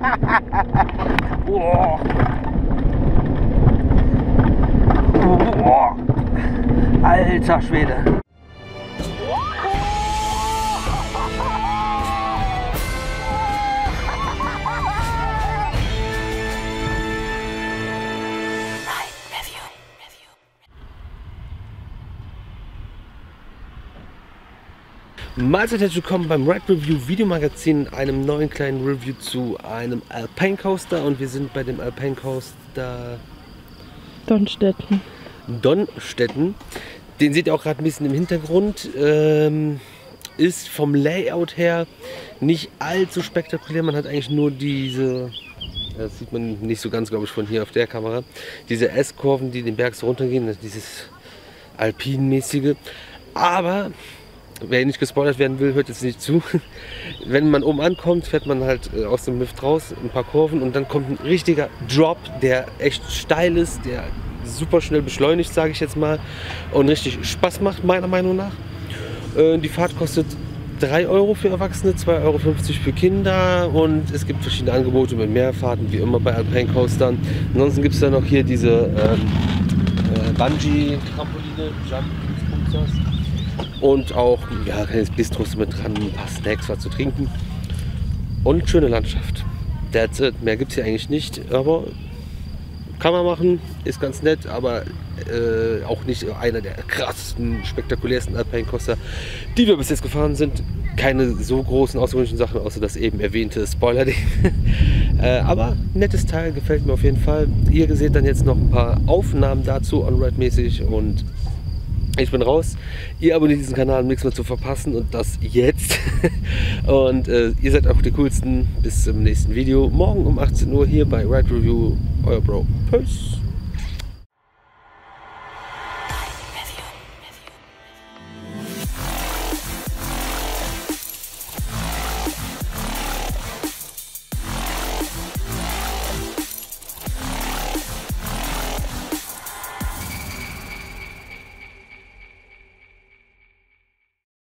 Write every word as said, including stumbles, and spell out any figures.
Oh. Oh. Alter Schwede. Mahlzeit, herzlich willkommen beim Ride Review Videomagazin, einem neuen kleinen Review zu einem Alpine Coaster, und wir sind bei dem Alpine Coaster Donnstetten. Donnstetten. Den seht ihr auch gerade ein bisschen im Hintergrund. Ähm, ist vom Layout her nicht allzu spektakulär. Man hat eigentlich nur diese, das sieht man nicht so ganz, glaube ich, von hier auf der Kamera, diese S-Kurven, die den Berg so runtergehen, dieses Alpin-mäßige. Aber wer nicht gespoilert werden will, hört jetzt nicht zu. Wenn man oben ankommt, fährt man halt aus dem Lift raus, ein paar Kurven, und dann kommt ein richtiger Drop, der echt steil ist, der super schnell beschleunigt, sage ich jetzt mal, und richtig Spaß macht, meiner Meinung nach. Die Fahrt kostet drei Euro für Erwachsene, zwei Euro fünfzig für Kinder, und es gibt verschiedene Angebote mit Mehrfahrten, wie immer bei Alpine Coastern. Ansonsten gibt es da noch hier diese ähm, äh, Bungee-Trampoline, Jump, und auch ja, kleines Bistros mit dran, ein paar Snacks, was zu trinken und schöne Landschaft. That's it. Mehr gibt es hier eigentlich nicht, aber kann man machen, ist ganz nett, aber äh, auch nicht einer der krassesten, spektakulärsten Alpine Coaster, die wir bis jetzt gefahren sind. Keine so großen außergewöhnlichen Sachen, außer das eben erwähnte Spoiler-Ding. äh, aber nettes Teil, gefällt mir auf jeden Fall. Ihr seht dann jetzt noch ein paar Aufnahmen dazu, on-ride-mäßig, und ich bin raus. Ihr abonniert diesen Kanal, um nichts mehr zu verpassen, und das jetzt. Und äh, ihr seid auch die coolsten. Bis zum nächsten Video. Morgen um achtzehn Uhr hier bei Ride Review. Euer Bro. Peace.